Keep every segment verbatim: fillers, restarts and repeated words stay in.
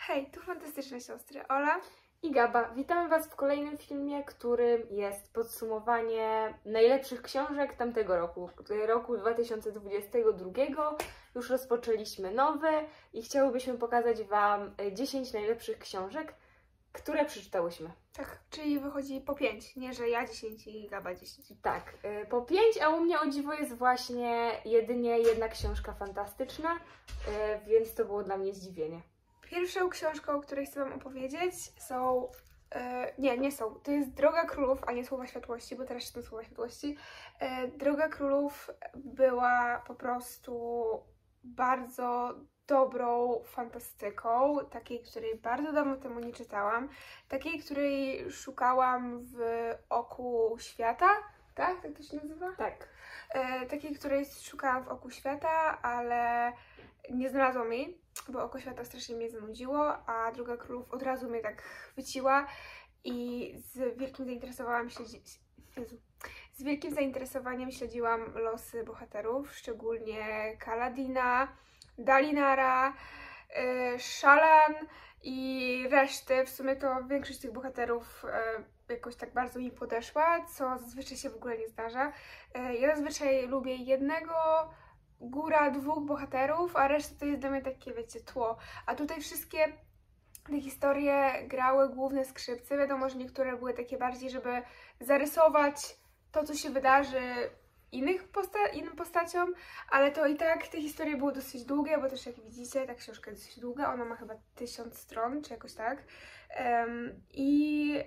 Hej, tu fantastyczne siostry Ola i Gaba. Witamy Was w kolejnym filmie, którym jest podsumowanie najlepszych książek tamtego roku, roku dwa tysiące dwudziestego drugiego. Już rozpoczęliśmy nowy i chciałybyśmy pokazać Wam dziesięć najlepszych książek, które przeczytałyśmy. Tak, czyli wychodzi po pięć, nie że ja dziesięć i Gaba dziesięć. Tak, po pięć, a u mnie o dziwo jest właśnie jedynie jedna książka fantastyczna, więc to było dla mnie zdziwienie. Pierwszą książką, o której chcę Wam opowiedzieć są... E, nie, nie są. To jest Droga Królów, a nie Słowa Światłości, bo teraz czytam Słowa Światłości. E, Droga Królów była po prostu bardzo dobrą fantastyką, takiej, której bardzo dawno temu nie czytałam, takiej, której szukałam w Oku Świata, tak? Tak to się nazywa? Tak. E, takiej, której szukałam w Oku Świata, ale nie znalazłam jej, bo Oko Świata strasznie mnie zanudziło, a Droga Królów od razu mnie tak chwyciła i z wielkim zainteresowaniem śledzi... Jezu. Z wielkim zainteresowaniem śledziłam losy bohaterów, szczególnie Kaladina, Dalinara, yy, Shallan i reszty. W sumie to większość tych bohaterów yy, jakoś tak bardzo mi podeszła, co zazwyczaj się w ogóle nie zdarza. Yy, ja zazwyczaj lubię jednego, góra dwóch bohaterów, a reszta to jest dla mnie takie, wiecie, tło. A tutaj wszystkie te historie grały główne skrzypce. Wiadomo, że niektóre były takie bardziej, żeby zarysować to, co się wydarzy innych posta innym postaciom, ale to i tak te historie były dosyć długie, bo też jak widzicie, ta książka jest dosyć długa, ona ma chyba tysiąc stron, czy jakoś tak. Um, I...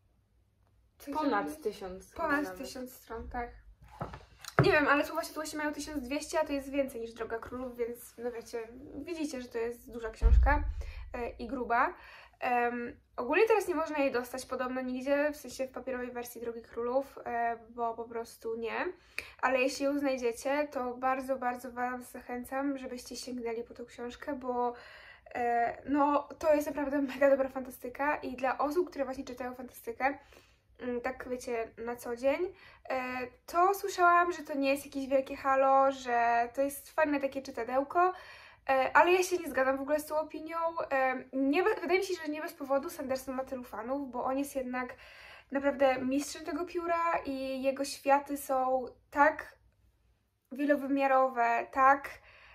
Ponad tysiąc. Ponad tysiąc stron, tak. Nie wiem, ale Słowa Światłości mają tysiąc dwieście, a to jest więcej niż Droga Królów, więc no wiecie, widzicie, że to jest duża książka e, i gruba. Um, ogólnie teraz nie można jej dostać podobno nigdzie, w sensie w papierowej wersji Drogi Królów, e, bo po prostu nie. Ale jeśli ją znajdziecie, to bardzo, bardzo Wam zachęcam, żebyście sięgnęli po tą książkę, bo e, no to jest naprawdę mega dobra fantastyka i dla osób, które właśnie czytają fantastykę, tak wiecie, na co dzień, to słyszałam, że to nie jest jakieś wielkie halo, że to jest fajne takie czytadełko, ale ja się nie zgadzam w ogóle z tą opinią. Nie, wydaje mi się, że nie bez powodu Sanderson ma tylu fanów, bo on jest jednak naprawdę mistrzem tego pióra i jego światy są tak wielowymiarowe, tak...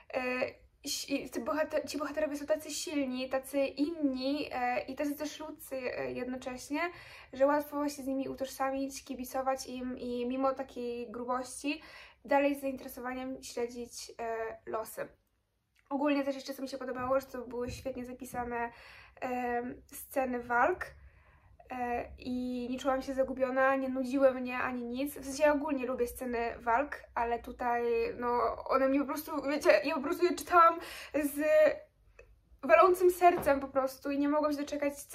Ci, bohater, ci bohaterowie są tacy silni, tacy inni e, i tacy też ludzcy e, jednocześnie, że łatwo się z nimi utożsamić, kibicować im i mimo takiej grubości dalej z zainteresowaniem śledzić e, losy. Ogólnie też jeszcze co mi się podobało, że to były świetnie zapisane e, sceny walk e, i nie czułam się zagubiona, nie nudziły mnie ani nic. W sensie ja ogólnie lubię sceny walk, ale tutaj no one mnie po prostu, wiecie, ja po prostu je czytałam z walącym sercem po prostu i nie mogłam się doczekać co...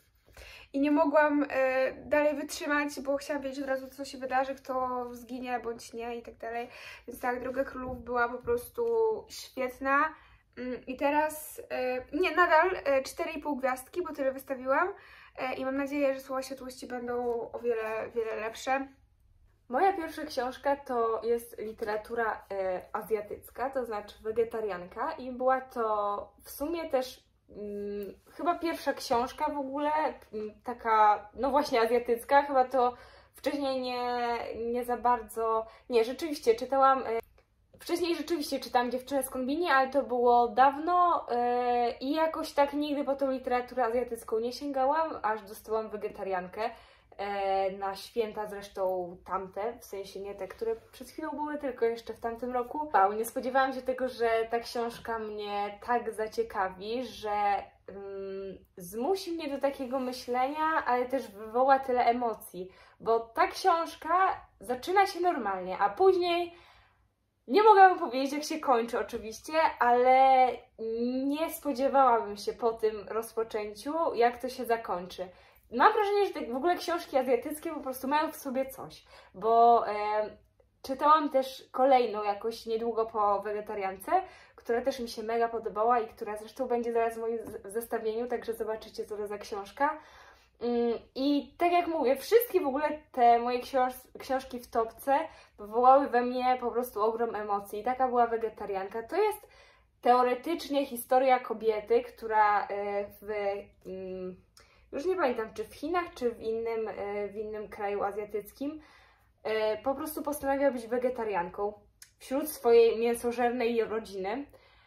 i nie mogłam e, dalej wytrzymać, bo chciałam wiedzieć od razu, co się wydarzy, kto zginie bądź nie i tak dalej. Więc tak, Droga Królów była po prostu świetna. I teraz, e, nie, nadal e, cztery i pół gwiazdki, bo tyle wystawiłam. I mam nadzieję, że Słowa Światłości będą o wiele, wiele lepsze. Moja pierwsza książka to jest literatura e, azjatycka, to znaczy wegetarianka i była to w sumie też mm, chyba pierwsza książka w ogóle, m, taka no właśnie azjatycka, chyba to wcześniej nie, nie za bardzo, nie, rzeczywiście czytałam... E, Wcześniej rzeczywiście czytałam Dziewczynę z kombini, ale to było dawno yy, i jakoś tak nigdy po tą literaturę azjatycką nie sięgałam, aż dostałam wegetariankę yy, na święta, zresztą tamte, w sensie nie te, które przed chwilą były, tylko jeszcze w tamtym roku. Wow, nie spodziewałam się tego, że ta książka mnie tak zaciekawi, że yy, zmusi mnie do takiego myślenia, ale też wywoła tyle emocji, bo ta książka zaczyna się normalnie, a później nie mogłabym powiedzieć, jak się kończy oczywiście, ale nie spodziewałabym się po tym rozpoczęciu, jak to się zakończy. Mam wrażenie, że te w ogóle książki azjatyckie po prostu mają w sobie coś, bo e, czytałam też kolejną jakoś niedługo po wegetariance, która też mi się mega podobała i która zresztą będzie zaraz w moim zestawieniu, także zobaczycie, co to za książka. I tak jak mówię, wszystkie w ogóle te moje książ książki w topce wywołały we mnie po prostu ogrom emocji. Taka była wegetarianka. To jest teoretycznie historia kobiety, która w, już nie pamiętam, czy w Chinach, czy w innym, w innym kraju azjatyckim, po prostu postanawia być wegetarianką wśród swojej mięsożernej rodziny.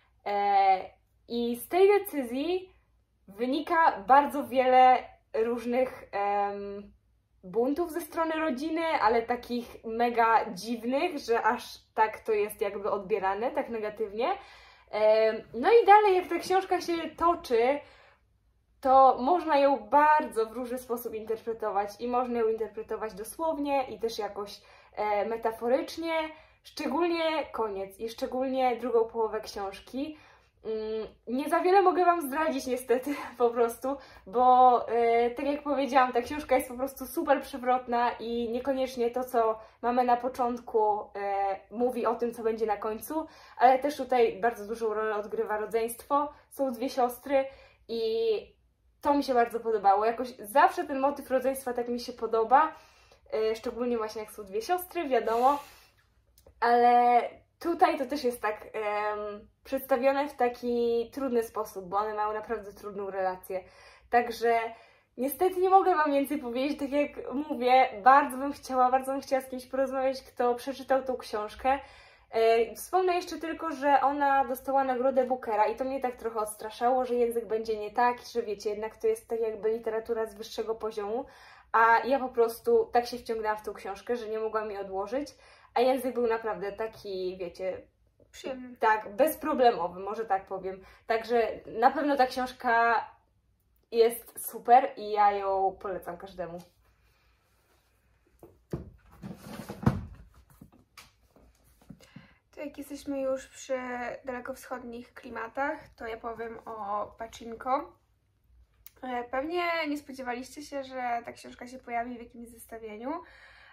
I z tej decyzji wynika bardzo wiele różnych um, buntów ze strony rodziny, ale takich mega dziwnych, że aż tak to jest jakby odbierane, tak negatywnie. Um, no i dalej, jak ta książka się toczy, to można ją bardzo w różny sposób interpretować i można ją interpretować dosłownie i też jakoś e, metaforycznie, szczególnie koniec i szczególnie drugą połowę książki. Nie za wiele mogę Wam zdradzić niestety po prostu, bo yy, tak jak powiedziałam, ta książka jest po prostu super przewrotna i niekoniecznie to, co mamy na początku, yy, mówi o tym, co będzie na końcu, ale też tutaj bardzo dużą rolę odgrywa rodzeństwo, są dwie siostry i to mi się bardzo podobało. Jakoś zawsze ten motyw rodzeństwa tak mi się podoba, yy, szczególnie właśnie jak są dwie siostry, wiadomo, ale tutaj to też jest tak um, przedstawione w taki trudny sposób, bo one mają naprawdę trudną relację. Także niestety nie mogę Wam więcej powiedzieć, tak jak mówię, bardzo bym chciała, bardzo bym chciała z kimś porozmawiać, kto przeczytał tą książkę. E, wspomnę jeszcze tylko, że ona dostała nagrodę Bookera i to mnie tak trochę odstraszało, że język będzie nie taki, że wiecie, jednak to jest tak jakby literatura z wyższego poziomu, a ja po prostu tak się wciągnęłam w tą książkę, że nie mogłam jej odłożyć. A język był naprawdę taki, wiecie, przyjemny. Tak, bezproblemowy, może tak powiem. Także na pewno ta książka jest super i ja ją polecam każdemu. To jak jesteśmy już przy dalekowschodnich klimatach, to ja powiem o Pachinko. Pewnie nie spodziewaliście się, że ta książka się pojawi w jakimś zestawieniu,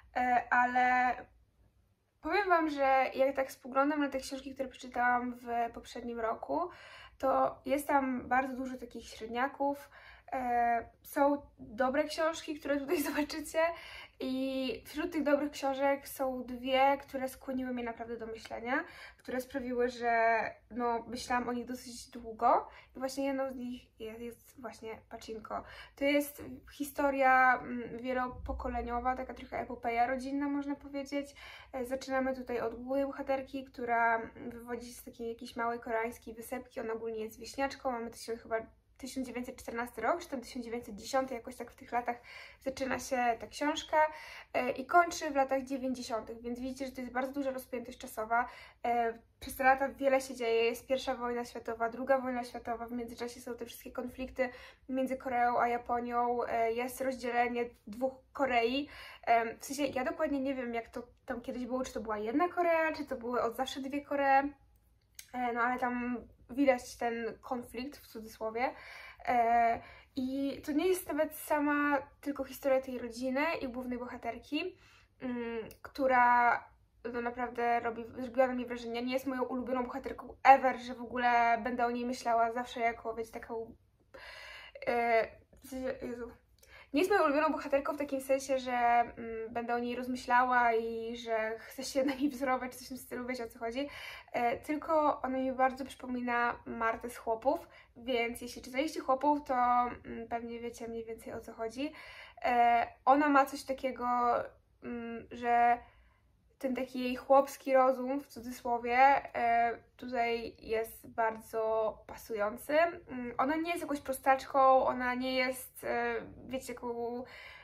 ale powiem Wam, że jak tak spoglądam na te książki, które przeczytałam w poprzednim roku, to jest tam bardzo dużo takich średniaków. E, są dobre książki, które tutaj zobaczycie i wśród tych dobrych książek są dwie, które skłoniły mnie naprawdę do myślenia, które sprawiły, że no, myślałam o nich dosyć długo i właśnie jedną z nich jest, jest właśnie Pachinko. To jest historia wielopokoleniowa, taka trochę epopeja rodzinna, można powiedzieć. Zaczynamy tutaj od głównej bohaterki, która wywodzi się z takiej jakiejś małej koreańskiej wysepki, ona ogólnie jest wieśniaczką, mamy tysiąc, chyba tysiąc dziewięćset czternasty rok, czy tam tysiąc dziewięćset dziesiąty, jakoś tak w tych latach zaczyna się ta książka e, i kończy w latach dziewięćdziesiątych, więc widzicie, że to jest bardzo duża rozpiętość czasowa. E, przez te lata wiele się dzieje, jest pierwsza wojna światowa, druga wojna światowa, w międzyczasie są te wszystkie konflikty między Koreą a Japonią, e, jest rozdzielenie dwóch Korei. E, w sensie ja dokładnie nie wiem, jak to tam kiedyś było, czy to była jedna Korea, czy to były od zawsze dwie Koree, e, no ale tam widać ten konflikt w cudzysłowie. E, I to nie jest nawet sama tylko historia tej rodziny i głównej bohaterki, mm, która no naprawdę robi, zrobiła na mnie wrażenie. Nie jest moją ulubioną bohaterką ever, że w ogóle będę o niej myślała zawsze jako, wiecie, taką... E, Jezu. Nie jest moją ulubioną bohaterką w takim sensie, że mm, będę o niej rozmyślała i że chcę się na niej wzorować, czy coś w tym stylu, wiecie o co chodzi. E, tylko ona mi bardzo przypomina Martę z Chłopów, więc jeśli czytaliście Chłopów, to mm, pewnie wiecie mniej więcej o co chodzi. E, ona ma coś takiego, mm, że ten taki jej chłopski rozum, w cudzysłowie, e, tutaj jest bardzo pasujący. Ona nie jest jakąś prostaczką, ona nie jest, e, wiecie, jaką...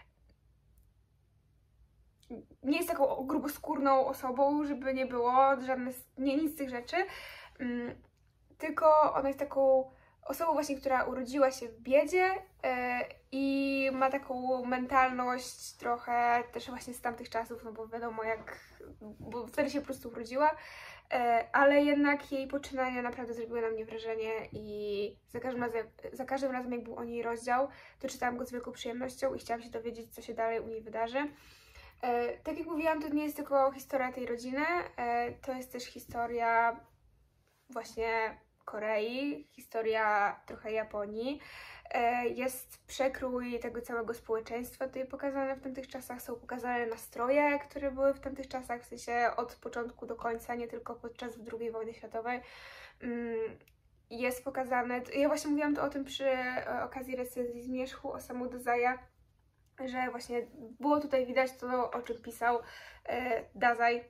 nie jest taką gruboskórną osobą, żeby nie było, żadne, nie, nic z tych rzeczy, mm, tylko ona jest taką osobą właśnie, która urodziła się w biedzie e, i ma taką mentalność trochę też właśnie z tamtych czasów, no bo wiadomo jak, bo wtedy się po prostu urodziła, e, ale jednak jej poczynania naprawdę zrobiły na mnie wrażenie i za każdym razem, za każdym razem jak był o niej rozdział, to czytałam go z wielką przyjemnością i chciałam się dowiedzieć, co się dalej u niej wydarzy. E, tak jak mówiłam, to nie jest tylko historia tej rodziny, e, to jest też historia właśnie Korei, historia trochę Japonii. Jest przekrój tego całego społeczeństwa tutaj pokazane w tamtych czasach, są pokazane nastroje, które były w tamtych czasach, w sensie od początku do końca, nie tylko podczas drugiej wojny światowej. jest pokazane, ja właśnie mówiłam to o tym przy okazji recenzji Zmierzchu Osamu Dazaja, że właśnie było tutaj widać to, o czym pisał e, Dazaj.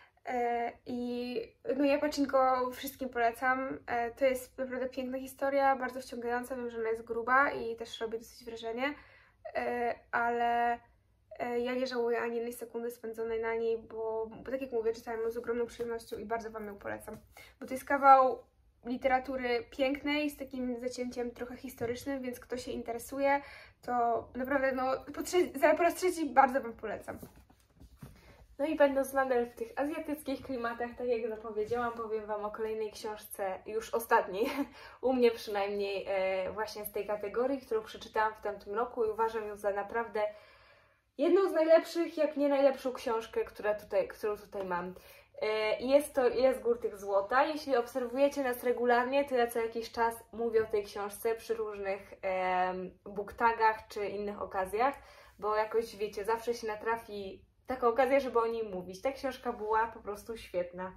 E, I no ja Pachinko wszystkim polecam. E, to jest naprawdę piękna historia, bardzo wciągająca, wiem, że ona jest gruba i też robi dosyć wrażenie, e, ale e, ja nie żałuję ani jednej sekundy spędzonej na niej, bo, bo tak jak mówię, czytałam ją z ogromną przyjemnością i bardzo Wam ją polecam. Bo to jest kawał literatury pięknej, z takim zacięciem trochę historycznym, więc kto się interesuje, to naprawdę no, po, trze- po raz trzeci bardzo Wam polecam. No i będąc nadal w tych azjatyckich klimatach, tak jak zapowiedziałam, powiem Wam o kolejnej książce, już ostatniej, u mnie przynajmniej e, właśnie z tej kategorii, którą przeczytałam w tamtym roku i uważam ją za naprawdę jedną z najlepszych, jak nie najlepszą książkę, która tutaj, którą tutaj mam. I jest to Ile z gór tych złota. Jeśli obserwujecie nas regularnie, to ja co jakiś czas mówię o tej książce przy różnych e, booktagach czy innych okazjach, bo jakoś, wiecie, zawsze się natrafi taka okazja, żeby o niej mówić. Ta książka była po prostu świetna.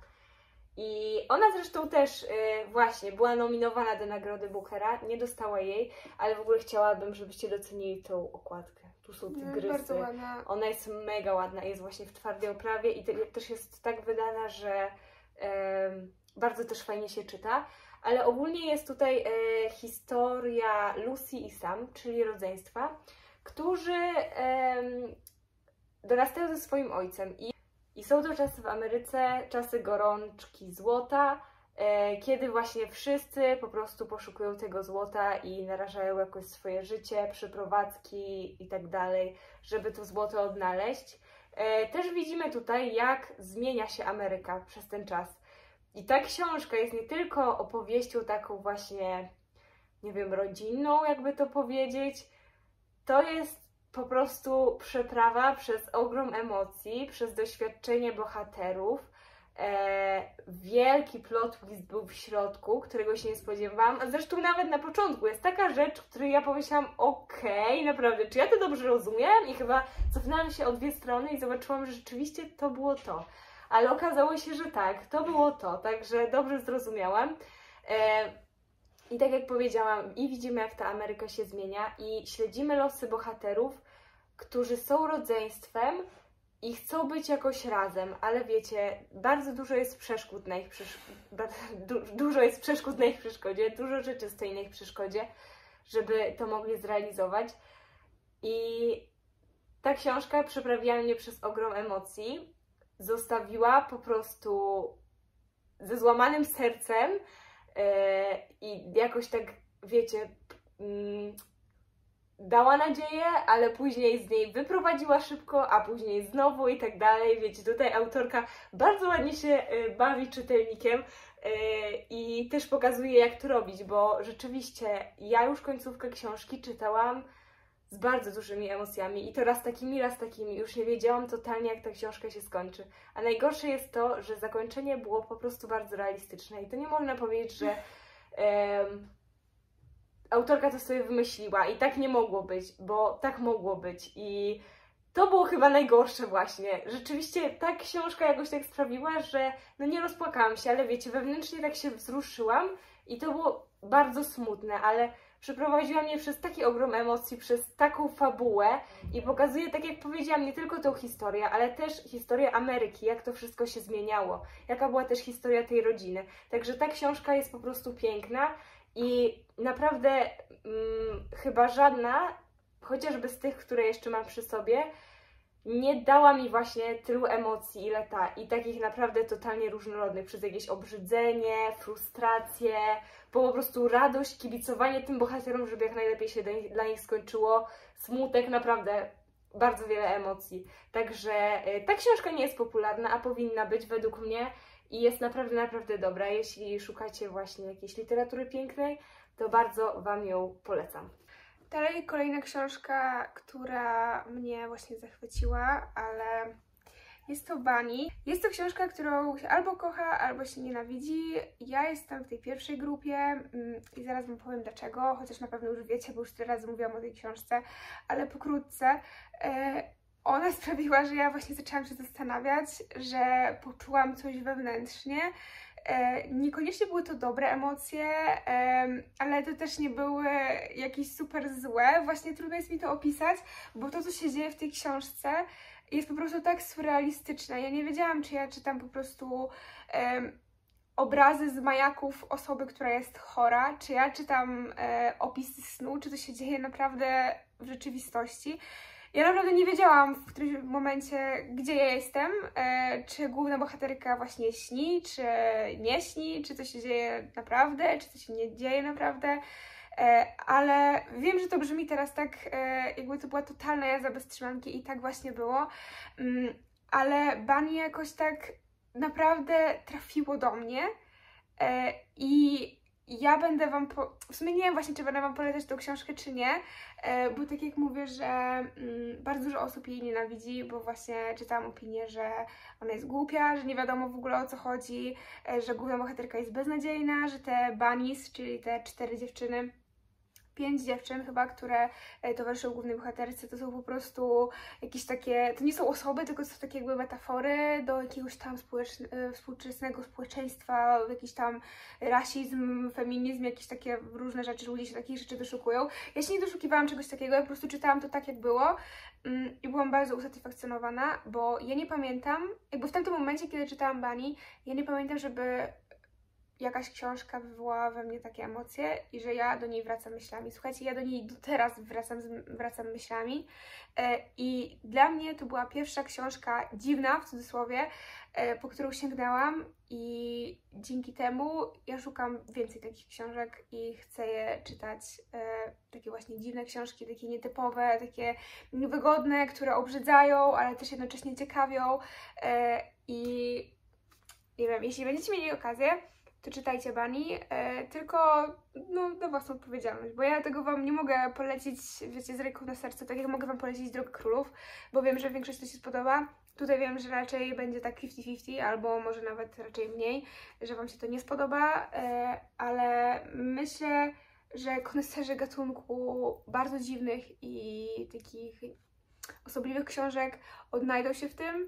I ona zresztą też e, właśnie była nominowana do Nagrody Bookera, nie dostała jej, ale w ogóle chciałabym, żebyście docenili tą okładkę. Tu są te No, grysy. bardzo ładna. Ona jest mega ładna, jest właśnie w twardej oprawie i te, też jest tak wydana, że e, bardzo też fajnie się czyta. Ale ogólnie jest tutaj e, historia Lucy i Sam, czyli rodzeństwa, którzy e, dorastają ze swoim ojcem. I, I są to czasy w Ameryce, czasy gorączki złota, e, kiedy właśnie wszyscy po prostu poszukują tego złota i narażają jakoś swoje życie, przeprowadzki i tak dalej, żeby to złoto odnaleźć. E, też widzimy tutaj, jak zmienia się Ameryka przez ten czas. I ta książka jest nie tylko opowieścią taką właśnie, nie wiem, rodzinną, jakby to powiedzieć. To jest po prostu przeprawa przez ogrom emocji, przez doświadczenie bohaterów. E, wielki plot twist był w środku, którego się nie spodziewałam, a zresztą nawet na początku jest taka rzecz, w której ja pomyślałam, okej, okay, naprawdę, czy ja to dobrze rozumiem? I chyba cofnęłam się o dwie strony i zobaczyłam, że rzeczywiście to było to. Ale okazało się, że tak, to było to, także dobrze zrozumiałam. E, I tak jak powiedziałam, i widzimy, jak ta Ameryka się zmienia i śledzimy losy bohaterów, którzy są rodzeństwem i chcą być jakoś razem, ale wiecie, bardzo dużo jest przeszkód na ich przesz... du dużo jest przeszkód na ich przeszkodzie, dużo rzeczy stoi na ich przeszkodzie, żeby to mogli zrealizować. I ta książka przeprawiła mnie przez ogrom emocji, zostawiła po prostu ze złamanym sercem yy, i jakoś tak, wiecie, yy, dała nadzieję, ale później z niej wyprowadziła szybko, a później znowu i tak dalej. Wiecie, tutaj autorka bardzo ładnie się y, bawi czytelnikiem y, i też pokazuje, jak to robić, bo rzeczywiście ja już końcówkę książki czytałam z bardzo dużymi emocjami i to raz takimi, raz takimi. Już nie wiedziałam totalnie, jak ta książka się skończy. A najgorsze jest to, że zakończenie było po prostu bardzo realistyczne i to nie można powiedzieć, że y, autorka to sobie wymyśliła i tak nie mogło być, bo tak mogło być i to było chyba najgorsze właśnie. Rzeczywiście ta książka jakoś tak sprawiła, że no nie rozpłakałam się, ale wiecie, wewnętrznie tak się wzruszyłam i to było bardzo smutne, ale przeprowadziła mnie przez taki ogrom emocji, przez taką fabułę i pokazuje, tak jak powiedziałam, nie tylko tą historię, ale też historię Ameryki, jak to wszystko się zmieniało, jaka była też historia tej rodziny. Także ta książka jest po prostu piękna. I naprawdę mm, chyba żadna, chociażby z tych, które jeszcze mam przy sobie, nie dała mi właśnie tylu emocji, ile ta. I takich naprawdę totalnie różnorodnych, przez jakieś obrzydzenie, frustrację, po prostu radość, kibicowanie tym bohaterom, żeby jak najlepiej się dla nich skończyło, smutek, naprawdę bardzo wiele emocji. Także y, ta książka nie jest popularna, a powinna być według mnie. I jest naprawdę, naprawdę dobra. Jeśli szukacie właśnie jakiejś literatury pięknej, to bardzo Wam ją polecam. Dalej kolejna książka, która mnie właśnie zachwyciła, ale jest to Bunny. Jest to książka, którą się albo kocha, albo się nienawidzi. Ja jestem w tej pierwszej grupie i zaraz Wam powiem dlaczego, chociaż na pewno już wiecie, bo już tyle razy mówiłam o tej książce, ale pokrótce. Ona sprawiła, że ja właśnie zaczęłam się zastanawiać, że poczułam coś wewnętrznie, E, niekoniecznie były to dobre emocje, e, ale to też nie były jakieś super złe. Właśnie trudno jest mi to opisać, bo to, co się dzieje w tej książce, jest po prostu tak surrealistyczne. Ja nie wiedziałam, czy ja czytam po prostu e, obrazy z majaków osoby, która jest chora, czy ja czytam e, opisy snu, czy to się dzieje naprawdę w rzeczywistości. Ja naprawdę nie wiedziałam w którymś momencie, gdzie ja jestem, e, czy główna bohaterka właśnie śni, czy nie śni, czy to się dzieje naprawdę, czy to się nie dzieje naprawdę, e, ale wiem, że to brzmi teraz tak, e, jakby to była totalna jazda bez trzymanki i tak właśnie było, mm, ale Bunny jakoś tak naprawdę trafiło do mnie e, i ja będę Wam, po... w sumie nie wiem właśnie, czy będę Wam polecać tą książkę, czy nie, e, bo tak jak mówię, że mm, bardzo dużo osób jej nienawidzi, bo właśnie czytałam opinię, że ona jest głupia, że nie wiadomo w ogóle o co chodzi, e, że główna bohaterka jest beznadziejna, że te bunnies, czyli te cztery dziewczyny, pięć dziewczyn chyba, które towarzyszyły głównej bohaterce, to są po prostu jakieś takie, to nie są osoby, tylko to są takie jakby metafory do jakiegoś tam społeczne, współczesnego społeczeństwa, jakiś tam rasizm, feminizm, jakieś takie różne rzeczy, że ludzie się takich rzeczy doszukują. Ja się nie doszukiwałam czegoś takiego, ja po prostu czytałam to tak jak było i byłam bardzo usatysfakcjonowana, bo ja nie pamiętam, jakby w tamtym momencie, kiedy czytałam Bunny, ja nie pamiętam, żeby jakaś książka wywołała we mnie takie emocje i że ja do niej wracam myślami. Słuchajcie, ja do niej do teraz wracam, wracam myślami e, i dla mnie to była pierwsza książka dziwna, w cudzysłowie, e, po którą sięgnęłam i dzięki temu ja szukam więcej takich książek i chcę je czytać. E, takie właśnie dziwne książki, takie nietypowe, takie niewygodne, które obrzydzają, ale też jednocześnie ciekawią e, i nie wiem, jeśli będziecie mieli okazję, to czytajcie Bunny, e, tylko no, na własną odpowiedzialność, bo ja tego Wam nie mogę polecić, wiecie, z ręką na sercu, tak jak mogę Wam polecić Drogę Królów, bo wiem, że większość to się spodoba. Tutaj wiem, że raczej będzie tak pięćdziesiąt pięćdziesiąt, albo może nawet raczej mniej, że Wam się to nie spodoba, e, ale myślę, że koneserzy gatunku bardzo dziwnych i takich osobliwych książek odnajdą się w tym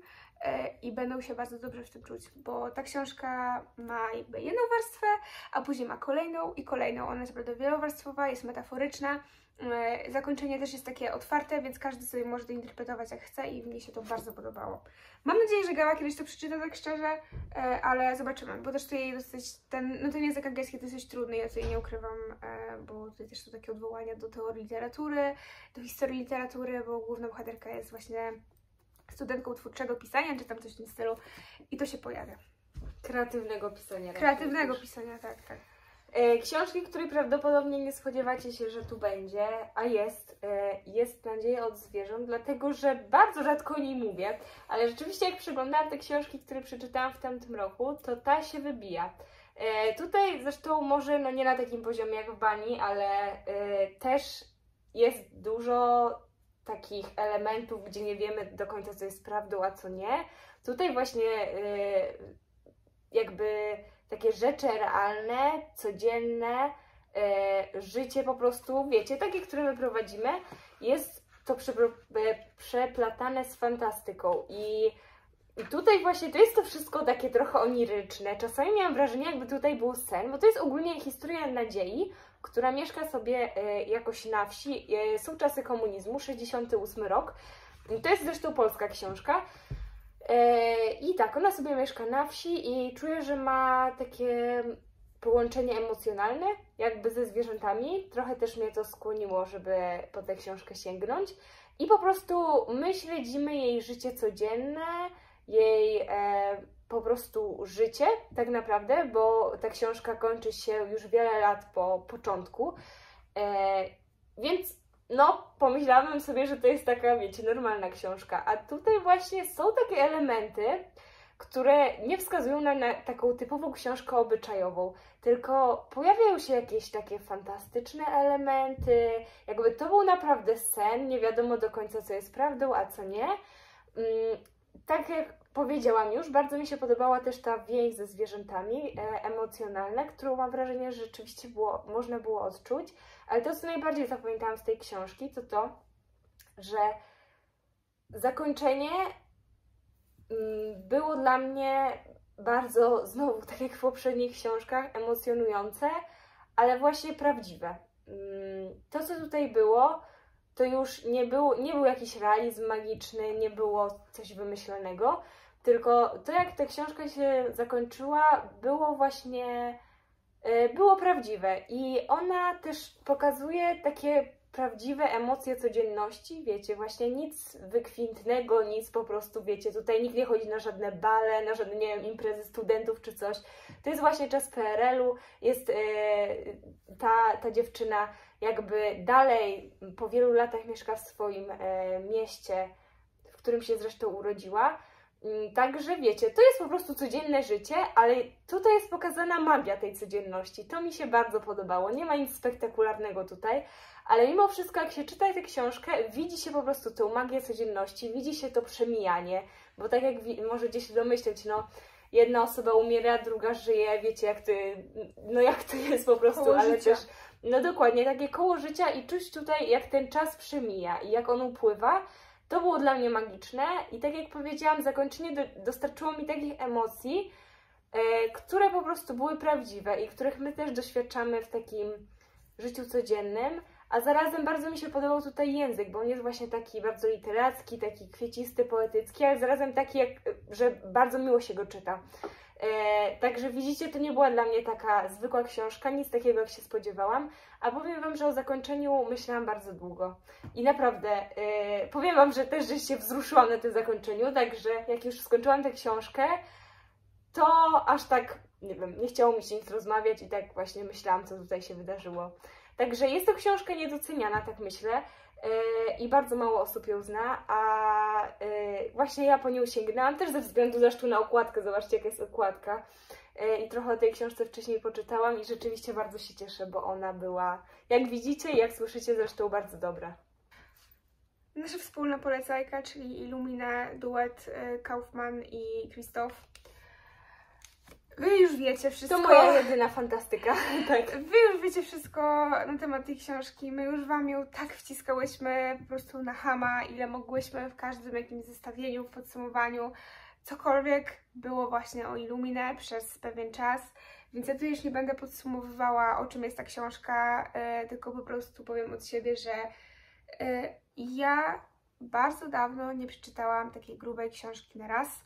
i będą się bardzo dobrze w tym czuć, bo ta książka ma jakby jedną warstwę, a później ma kolejną i kolejną. Ona jest naprawdę wielowarstwowa, jest metaforyczna. Zakończenie też jest takie otwarte, więc każdy sobie może to interpretować jak chce i mnie się to bardzo podobało. Mam nadzieję, że Gała kiedyś to przeczyta, tak szczerze, ale zobaczymy, bo też tutaj dosyć ten, no ten język angielski jest dosyć trudny, ja tutaj nie ukrywam, bo tutaj też są takie odwołania do teorii literatury, do historii literatury, bo główna bohaterka jest właśnie studentką twórczego pisania, czy tam coś w tym stylu i to się pojawia. Kreatywnego pisania. Kreatywnego pisania, tak, tak. Książki, której prawdopodobnie nie spodziewacie się, że tu będzie, a jest, jest Nadzieja od zwierząt, dlatego że bardzo rzadko o niej mówię, ale rzeczywiście jak przeglądałam te książki, które przeczytałam w tamtym roku, to ta się wybija. Tutaj zresztą może no nie na takim poziomie jak w Bunny, ale też jest dużo takich elementów, gdzie nie wiemy do końca, co jest prawdą, a co nie. Tutaj właśnie jakby takie rzeczy realne, codzienne, e, życie po prostu, wiecie, takie, które my prowadzimy, jest to prze, przeplatane z fantastyką i, i tutaj właśnie to jest to wszystko takie trochę oniryczne. Czasami miałam wrażenie, jakby tutaj był sen, bo to jest ogólnie historia nadziei, która mieszka sobie e, jakoś na wsi. E, są czasy komunizmu, sześćdziesiąty ósmy rok. To jest zresztą polska książka. I tak, ona sobie mieszka na wsi i czuję, że ma takie połączenie emocjonalne jakby ze zwierzętami. Trochę też mnie to skłoniło, żeby po tę książkę sięgnąć. I po prostu my śledzimy jej życie codzienne, jej e, po prostu życie tak naprawdę, bo ta książka kończy się już wiele lat po początku. E, więc no, pomyślałam sobie, że to jest taka, wiecie, normalna książka, a tutaj właśnie są takie elementy, które nie wskazują na, na taką typową książkę obyczajową, tylko pojawiają się jakieś takie fantastyczne elementy, jakby to był naprawdę sen, nie wiadomo do końca, co jest prawdą, a co nie. Tak jak powiedziałam już, bardzo mi się podobała też ta więź ze zwierzętami e, emocjonalna, którą mam wrażenie, że rzeczywiście było, można było odczuć, ale to, co najbardziej zapamiętałam z tej książki, to to, że zakończenie mm, było dla mnie bardzo, znowu, tak jak w poprzednich książkach, emocjonujące, ale właśnie prawdziwe. To, co tutaj było, to już nie był, nie był jakiś realizm magiczny, nie było coś wymyślonego, tylko to, jak ta książka się zakończyła, było właśnie, było prawdziwe i ona też pokazuje takie prawdziwe emocje codzienności, wiecie, właśnie nic wykwintnego, nic po prostu, wiecie, tutaj nikt nie chodzi na żadne bale, na żadne, nie wiem, imprezy studentów czy coś. To jest właśnie czas P R L-u, jest e, ta, ta dziewczyna jakby dalej po wielu latach mieszka w swoim e, mieście, w którym się zresztą urodziła. Także wiecie, to jest po prostu codzienne życie, ale tutaj jest pokazana magia tej codzienności. To mi się bardzo podobało. Nie ma nic spektakularnego tutaj, ale mimo wszystko, jak się czyta tę książkę, widzi się po prostu tę magię codzienności, widzi się to przemijanie, bo tak jak możecie się domyśleć, no jedna osoba umiera, druga żyje, wiecie, jak to, no jak to jest po prostu, koło ale życia. też, no dokładnie, takie koło życia i czuć tutaj, jak ten czas przemija i jak on upływa. To było dla mnie magiczne i tak jak powiedziałam, zakończenie do, dostarczyło mi takich emocji, e, które po prostu były prawdziwe i których my też doświadczamy w takim życiu codziennym, a zarazem bardzo mi się podobał tutaj język, bo on jest właśnie taki bardzo literacki, taki kwiecisty, poetycki, ale zarazem taki, jak, że bardzo miło się go czyta. E, także widzicie, to nie była dla mnie taka zwykła książka, nic takiego, jak się spodziewałam, a powiem Wam, że o zakończeniu myślałam bardzo długo i naprawdę e, powiem Wam, że też że się wzruszyłam na tym zakończeniu, także jak już skończyłam tę książkę, to aż tak, nie wiem, nie chciało mi się nic rozmawiać i tak właśnie myślałam, co tutaj się wydarzyło. Także jest to książka niedoceniana, tak myślę, i bardzo mało osób ją zna, a właśnie ja po nią sięgnęłam też ze względu zresztą na okładkę, zobaczcie jaka jest okładka i trochę o tej książce wcześniej poczytałam i rzeczywiście bardzo się cieszę, bo ona była, jak widzicie i jak słyszycie, zresztą bardzo dobra. Nasza wspólna polecajka, czyli Illumina, duet Kaufman i Christoph. Wy już wiecie wszystko. To moja jedyna fantastyka. Tak. Wy już wiecie wszystko na temat tej książki. My już Wam ją tak wciskałyśmy po prostu na chama, ile mogłyśmy w każdym jakimś zestawieniu, w podsumowaniu. Cokolwiek było właśnie o Illuminę przez pewien czas. Więc ja tu już nie będę podsumowywała, o czym jest ta książka, yy, tylko po prostu powiem od siebie, że yy, ja bardzo dawno nie przeczytałam takiej grubej książki na raz.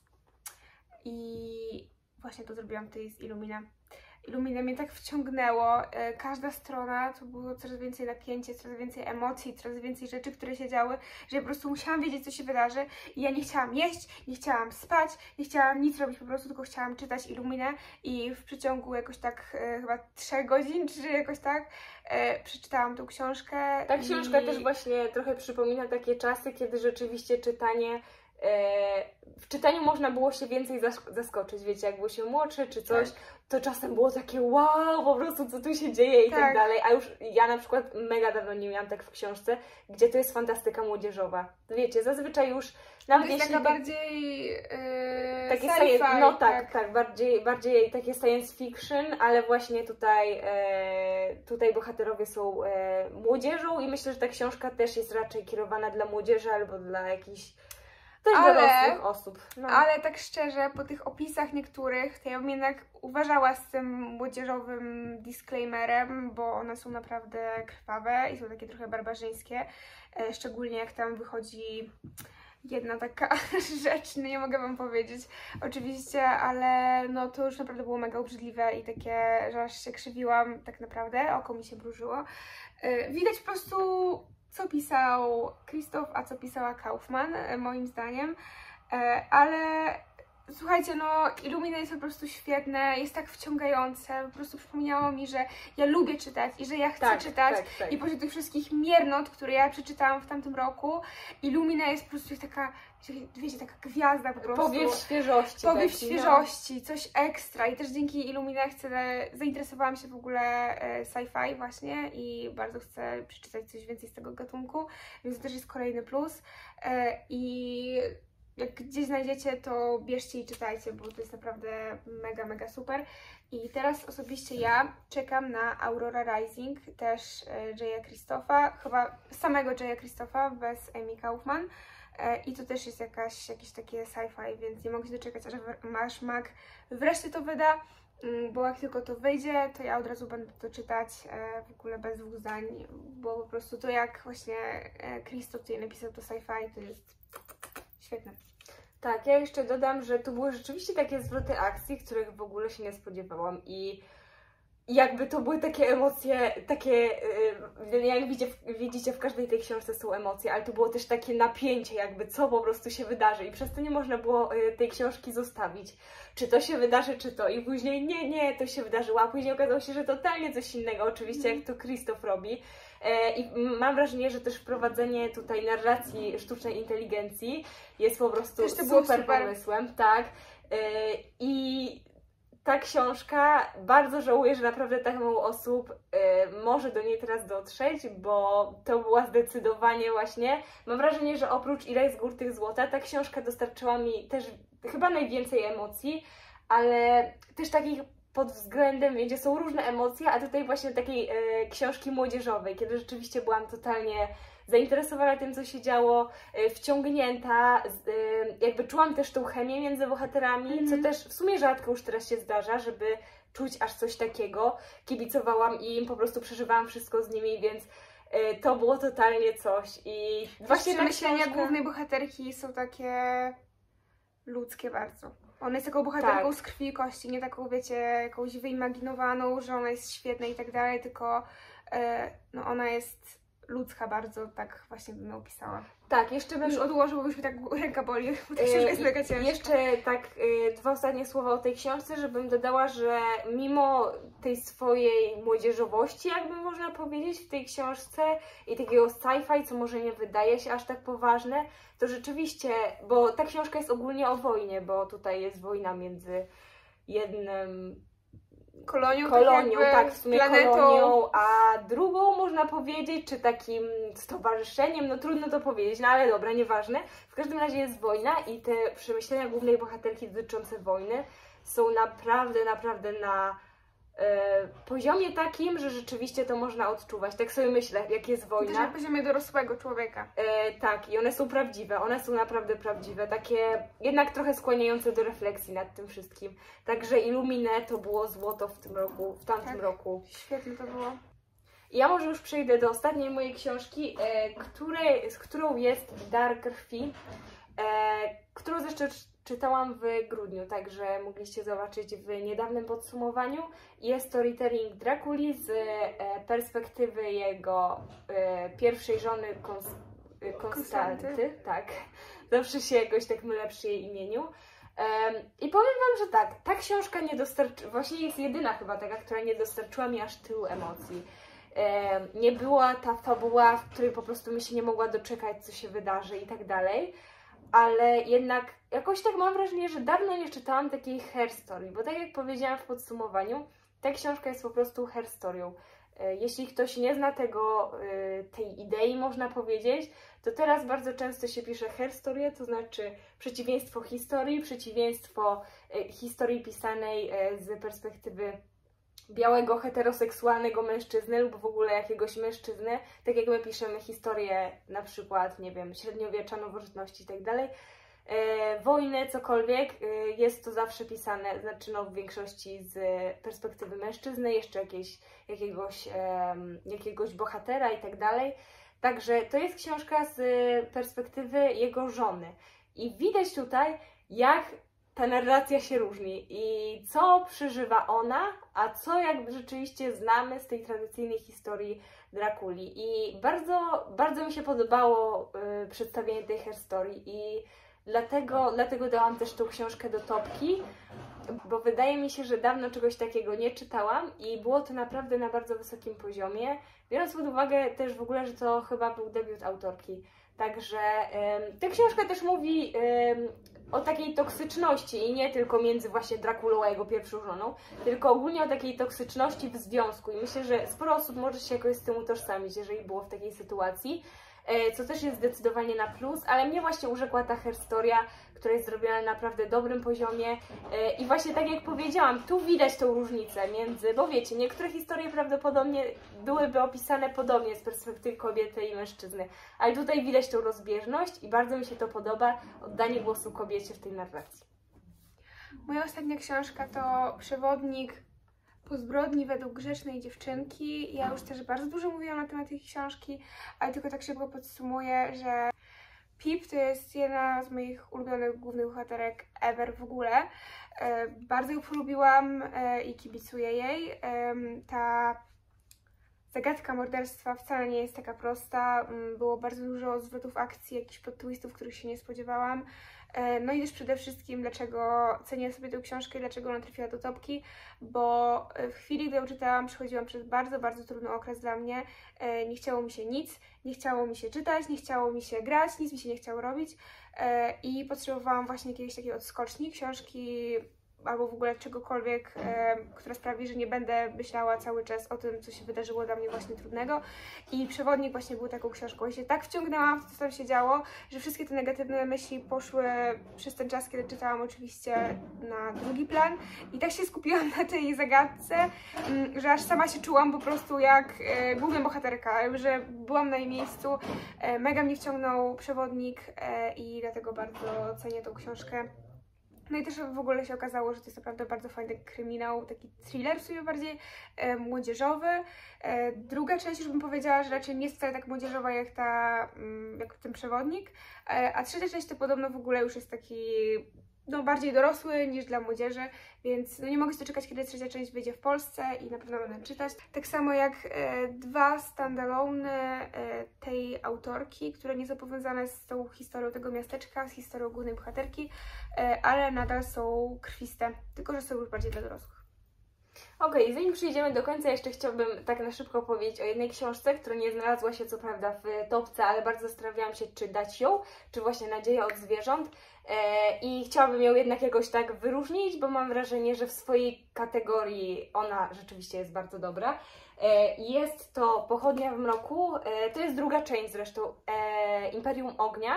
I właśnie to zrobiłam tutaj z Illumina. Illumina mnie tak wciągnęło. Każda strona to było coraz więcej napięcia, coraz więcej emocji, coraz więcej rzeczy, które się działy, że ja po prostu musiałam wiedzieć, co się wydarzy. I ja nie chciałam jeść, nie chciałam spać, nie chciałam nic robić, po prostu tylko chciałam czytać Illuminę i w przeciągu jakoś tak e, chyba trzech godzin, czy jakoś tak e, przeczytałam tą książkę. Ta książka i... też właśnie trochę przypomina takie czasy, kiedy rzeczywiście czytanie w czytaniu można było się więcej zaskoczyć, wiecie, jak było się młodsze czy coś, tak. To czasem było takie wow, po prostu co tu się dzieje i tak. tak dalej, a już ja na przykład mega dawno nie miałam tak w książce, gdzie to jest fantastyka młodzieżowa. Wiecie, zazwyczaj już nawet to jest jeśli... taka bardziej yy, takie sci-fi, no tak, tak, tak, bardziej, bardziej takie science fiction, ale właśnie tutaj, e, tutaj bohaterowie są e, młodzieżą i myślę, że ta książka też jest raczej kierowana dla młodzieży albo dla jakichś też ale, dorosłych osób. No. Ale tak szczerze, po tych opisach niektórych, to ja bym jednak uważała z tym młodzieżowym disclaimerem, bo one są naprawdę krwawe i są takie trochę barbarzyńskie, e, szczególnie jak tam wychodzi jedna taka rzecz, no nie mogę Wam powiedzieć oczywiście, ale no to już naprawdę było mega obrzydliwe i takie, że aż się krzywiłam tak naprawdę, oko mi się mrużyło. E, widać po prostu, co pisał Christoph, a co pisała Kaufman, moim zdaniem, ale słuchajcie, no Illumina jest po prostu świetne, jest tak wciągające, po prostu przypomniało mi, że ja lubię czytać i że ja chcę tak, czytać tak, tak. i pośród tych wszystkich miernot, które ja przeczytałam w tamtym roku, Illumina jest po prostu taka, wiecie, taka gwiazda po prostu. Powiew świeżości. Powiew taki, świeżości, no. Coś ekstra i też dzięki Illumina chcę, zainteresowałam się w ogóle sci-fi właśnie i bardzo chcę przeczytać coś więcej z tego gatunku, więc to też jest kolejny plus i jak gdzieś znajdziecie, to bierzcie i czytajcie, bo to jest naprawdę mega, mega super. I teraz osobiście ja czekam na Aurora Rising, też Jaya Christopha, chyba samego Jaya Christopha, bez Amy Kaufman. i to też jest jakaś, jakieś takie sci-fi, więc nie mogę się doczekać, aż Masz Mak wreszcie to wyda, bo jak tylko to wyjdzie, to ja od razu będę to czytać w ogóle bez dwóch zdań, bo po prostu to jak właśnie Christoph tutaj napisał to sci-fi, to jest świetne. Tak, ja jeszcze dodam, że tu były rzeczywiście takie zwroty akcji, których w ogóle się nie spodziewałam i jakby to były takie emocje, takie, yy, jak widzicie, widzicie, w każdej tej książce są emocje, ale tu było też takie napięcie, jakby co po prostu się wydarzy i przez to nie można było yy, tej książki zostawić. Czy to się wydarzy, czy to i później nie, nie, to się wydarzyło, a później okazało się, że totalnie coś innego, oczywiście jak to Christoph robi. I mam wrażenie, że też wprowadzenie tutaj narracji sztucznej inteligencji jest po prostu super, super pomysłem, tak. I ta książka, bardzo żałuję, że naprawdę tak mało osób może do niej teraz dotrzeć, bo to była zdecydowanie właśnie, mam wrażenie, że oprócz Ile z gór tych złota, ta książka dostarczyła mi też chyba najwięcej emocji, ale też takich pod względem, wiecie, są różne emocje, a tutaj właśnie takiej e, książki młodzieżowej, kiedy rzeczywiście byłam totalnie zainteresowana tym, co się działo, e, wciągnięta, e, jakby czułam też tą chemię między bohaterami, mm-hmm. co też w sumie rzadko już teraz się zdarza, żeby czuć aż coś takiego. Kibicowałam im, po prostu przeżywałam wszystko z nimi, więc e, to było totalnie coś. I właśnie przemyślenia książka... głównej bohaterki są takie ludzkie bardzo. Ona jest taką bohaterką tak. z krwi i kości, nie taką, wiecie, jakąś wyimaginowaną, że ona jest świetna i tak dalej, tylko e, no ona jest ludzka bardzo, tak właśnie bym ją opisała. Tak, jeszcze bym... Już odłożył, bo już mi tak ręka boli, bo to się jest mega ciężko. Jeszcze tak y, dwa ostatnie słowa o tej książce, żebym dodała, że mimo tej swojej młodzieżowości, jakby można powiedzieć, w tej książce i takiego sci-fi, co może nie wydaje się aż tak poważne, to rzeczywiście, bo ta książka jest ogólnie o wojnie, bo tutaj jest wojna między jednym... Kolonią, kolonią tak, tak w sumie planetą. kolonią, a drugą można powiedzieć, czy takim stowarzyszeniem, no trudno to powiedzieć, no ale dobra, nieważne. W każdym razie jest wojna i te przemyślenia głównej bohaterki dotyczące wojny są naprawdę, naprawdę na e, poziomie takim, że rzeczywiście to można odczuwać. Tak sobie myślę, jak jest wojna. Też na poziomie dorosłego człowieka. E, tak, i one są prawdziwe, one są naprawdę prawdziwe, takie jednak trochę skłaniające do refleksji nad tym wszystkim. Także Illuminae to było złoto w tym roku, w tamtym tak, roku. Świetnie to było. I ja może już przejdę do ostatniej mojej książki, e, której, z którą jest Dar krwi, e, którą zresztą czytałam w grudniu, także mogliście zobaczyć w niedawnym podsumowaniu. Jest to retelling Drakuli z e, perspektywy jego e, pierwszej żony Kons Konstanty. Konstanty. Tak, zawsze się jakoś tak mylę przy jej imieniu. Um, I powiem Wam, że tak, ta książka nie dostarczy, właśnie jest jedyna chyba taka, która nie dostarczyła mi aż tylu emocji. Um, nie była ta fabuła, w której po prostu mi się nie mogła doczekać, co się wydarzy i tak dalej. Ale jednak jakoś tak mam wrażenie, że dawno nie czytałam takiej hair story, bo tak jak powiedziałam w podsumowaniu, ta książka jest po prostu hair story'ą. Jeśli ktoś nie zna tego, tej idei, można powiedzieć, to teraz bardzo często się pisze hair story, to znaczy przeciwieństwo historii, przeciwieństwo historii pisanej z perspektywy białego, heteroseksualnego mężczyzny lub w ogóle jakiegoś mężczyzny, tak jak my piszemy historię na przykład, nie wiem, średniowiecza, nowożytności i tak dalej, wojny, cokolwiek, e, jest to zawsze pisane, znaczy no w większości z perspektywy mężczyzny, jeszcze jakieś, jakiegoś, e, jakiegoś bohatera i tak dalej. Także to jest książka z perspektywy jego żony. I widać tutaj, jak ta narracja się różni i co przeżywa ona, a co jak rzeczywiście znamy z tej tradycyjnej historii Drakuli. I bardzo, bardzo mi się podobało y, przedstawienie tej hair story i dlatego, dlatego dałam też tą książkę do topki, bo wydaje mi się, że dawno czegoś takiego nie czytałam i było to naprawdę na bardzo wysokim poziomie, biorąc pod uwagę też w ogóle, że to chyba był debiut autorki. Także ym, ta książka też mówi ym, o takiej toksyczności i nie tylko między właśnie Drakulą a jego pierwszą żoną, tylko ogólnie o takiej toksyczności w związku i myślę, że sporo osób może się jakoś z tym utożsamić, jeżeli było w takiej sytuacji. co też jest zdecydowanie na plus, ale mnie właśnie urzekła ta herstoria, która jest zrobiona na naprawdę dobrym poziomie i właśnie tak jak powiedziałam, tu widać tą różnicę między, bo wiecie, niektóre historie prawdopodobnie byłyby opisane podobnie z perspektywy kobiety i mężczyzny, ale tutaj widać tą rozbieżność i bardzo mi się to podoba, oddanie głosu kobiecie w tej narracji. Moja ostatnia książka to Przewodnik po zbrodni według grzecznej dziewczynki. Ja już też bardzo dużo mówiłam na temat tej książki, ale tylko tak szybko podsumuję, że Pip to jest jedna z moich ulubionych głównych bohaterek ever w ogóle. E, bardzo ją polubiłam e, i kibicuję jej. E, ta zagadka morderstwa wcale nie jest taka prosta. Było bardzo dużo zwrotów akcji, jakichś plot twistów, których się nie spodziewałam. No i też przede wszystkim, dlaczego cenię sobie tę książkę i dlaczego ona trafiła do topki, bo w chwili, gdy ją czytałam, przechodziłam przez bardzo, bardzo trudny okres dla mnie. Nie chciało mi się nic, nie chciało mi się czytać, nie chciało mi się grać, nic mi się nie chciało robić i potrzebowałam właśnie jakiegoś takiego odskoczni, książki albo w ogóle czegokolwiek, e, która sprawi, że nie będę myślała cały czas o tym, co się wydarzyło dla mnie właśnie trudnego. I Przewodnik właśnie był taką książką. Ja się tak wciągnęłam w to, co tam się działo, że wszystkie te negatywne myśli poszły przez ten czas, kiedy czytałam oczywiście na drugi plan. I tak się skupiłam na tej zagadce, m, że aż sama się czułam po prostu jak e, główna bohaterka, że byłam na jej miejscu. E, mega mnie wciągnął Przewodnik e, i dlatego bardzo cenię tą książkę. No i też w ogóle się okazało, że to jest naprawdę bardzo fajny kryminał, taki thriller w sumie bardziej e, młodzieżowy. E, druga część już bym powiedziała, że raczej nie jest wcale tak młodzieżowa jak ta, mm, jak ten Przewodnik, e, a trzecia część to podobno w ogóle już jest taki no, bardziej dorosły niż dla młodzieży, więc no, nie mogę się doczekać, kiedy trzecia część wyjdzie w Polsce i na pewno będę czytać. Tak samo jak e, dwa standalone e, tej autorki, które nie są powiązane z tą historią tego miasteczka, z historią głównej bohaterki, e, ale nadal są krwiste, tylko że są już bardziej dla dorosłych. Okej, okay, zanim przejdziemy do końca, jeszcze chciałabym tak na szybko powiedzieć o jednej książce, która nie znalazła się co prawda w topce, ale bardzo zastanawiałam się, czy dać ją, czy właśnie Nadzieja od zwierząt. E, I chciałabym ją jednak jakoś tak wyróżnić, bo mam wrażenie, że w swojej kategorii ona rzeczywiście jest bardzo dobra. E, jest to Pochodnia w mroku, e, to jest druga część zresztą e, Imperium Ognia,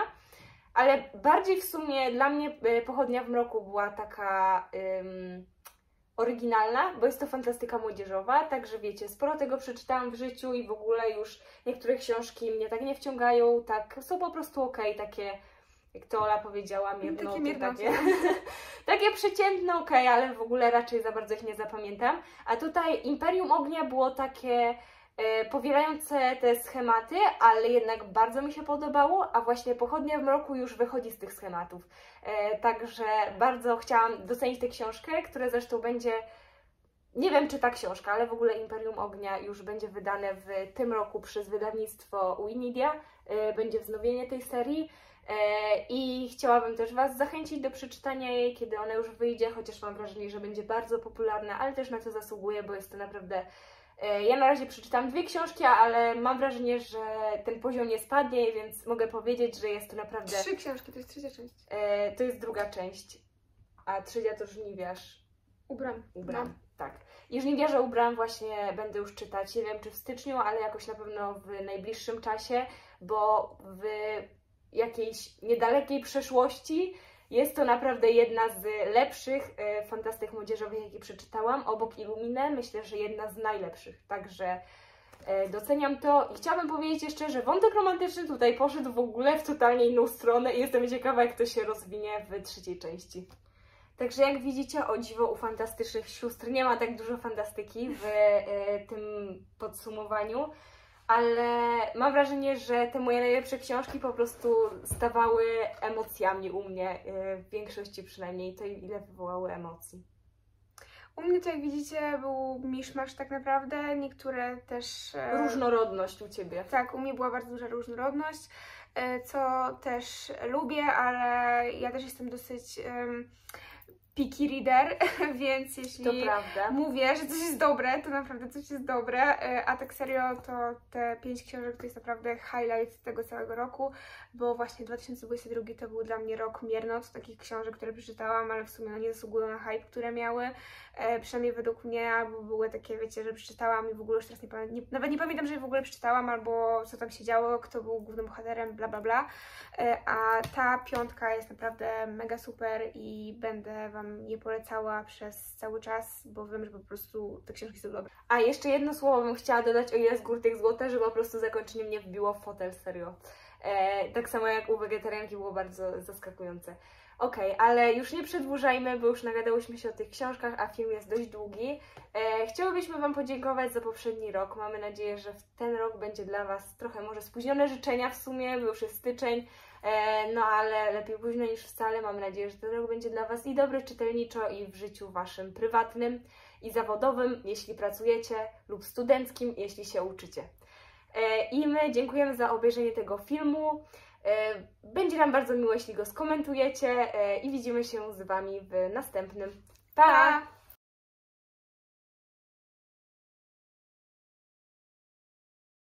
ale bardziej w sumie dla mnie e, Pochodnia w mroku była taka ym, oryginalna, bo jest to fantastyka młodzieżowa, także wiecie, sporo tego przeczytałam w życiu i w ogóle już niektóre książki mnie tak nie wciągają, tak są po prostu okej, okay, takie, jak to Ola powiedziała, miernące, takie, takie, takie przeciętne, okej, okay, ale w ogóle raczej za bardzo ich nie zapamiętam. A tutaj Imperium Ognia było takie e, powielające te schematy, ale jednak bardzo mi się podobało, a właśnie Pochodnia w mroku już wychodzi z tych schematów. E, także bardzo chciałam docenić tę książkę, która zresztą będzie, nie wiem czy ta książka, ale w ogóle Imperium Ognia już będzie wydane w tym roku przez wydawnictwo Winidia. E, będzie wznowienie tej serii. I chciałabym też Was zachęcić do przeczytania jej, kiedy ona już wyjdzie, chociaż mam wrażenie, że będzie bardzo popularna, ale też na to zasługuje, bo jest to naprawdę... Ja na razie przeczytam dwie książki, ale mam wrażenie, że ten poziom nie spadnie, więc mogę powiedzieć, że jest to naprawdę... Trzy książki, to jest trzecia część. To jest druga część, a trzecia to Żniwiarz. U Bram. U Bram, no. Tak. I Żniwiarza u Bram właśnie będę już czytać, nie wiem czy w styczniu, ale jakoś na pewno w najbliższym czasie, bo w jakiejś niedalekiej przeszłości jest to naprawdę jedna z lepszych e, fantastyk młodzieżowych, jakie przeczytałam. Obok Illumine myślę, że jedna z najlepszych, także e, doceniam to. I chciałabym powiedzieć jeszcze, że wątek romantyczny tutaj poszedł w ogóle w totalnie inną stronę i jestem ciekawa, jak to się rozwinie w trzeciej części. Także jak widzicie, o dziwo u Fantastycznych Sióstr nie ma tak dużo fantastyki w e, tym podsumowaniu, ale mam wrażenie, że te moje najlepsze książki po prostu stawały emocjami u mnie, w większości przynajmniej, to ile wywołały emocji. U mnie to jak widzicie był miszmasz tak naprawdę, niektóre też... Różnorodność u Ciebie. Tak, u mnie była bardzo duża różnorodność, co też lubię, ale ja też jestem dosyć... Um, picky reader, więc jeśli To prawda. mówię, że coś jest dobre, to naprawdę coś jest dobre, a tak serio to te pięć książek to jest naprawdę highlight tego całego roku, bo właśnie dwa tysiące dwudziesty drugi to był dla mnie rok miernot takich książek, które przeczytałam, ale w sumie no nie zasługują na hype, które miały, e, przynajmniej według mnie, albo były takie, wiecie, że przeczytałam i w ogóle już teraz nie pamiętam, nie, nawet nie pamiętam, że je w ogóle przeczytałam, albo co tam się działo, kto był głównym bohaterem, bla bla bla, e, a ta piątka jest naprawdę mega super i będę Wam je polecała przez cały czas, bo wiem, że po prostu te książki są dobre. A jeszcze jedno słowo bym chciała dodać o Ile z gór tych złota, że po prostu zakończenie mnie wbiło w fotel, serio. E, tak samo jak u wegetarianki było bardzo zaskakujące. Okej, okay, ale już nie przedłużajmy, bo już nagadałyśmy się o tych książkach, a film jest dość długi. E, chciałybyśmy Wam podziękować za poprzedni rok. Mamy nadzieję, że ten rok będzie dla Was trochę może spóźnione życzenia w sumie, bo już jest styczeń. No ale lepiej późno niż wcale. Mamy nadzieję, że ten rok będzie dla Was i dobry czytelniczo, i w życiu Waszym prywatnym i zawodowym, jeśli pracujecie, lub studenckim, jeśli się uczycie. I my dziękujemy za obejrzenie tego filmu. Będzie nam bardzo miło, jeśli go skomentujecie i widzimy się z Wami w następnym. Pa! Pa!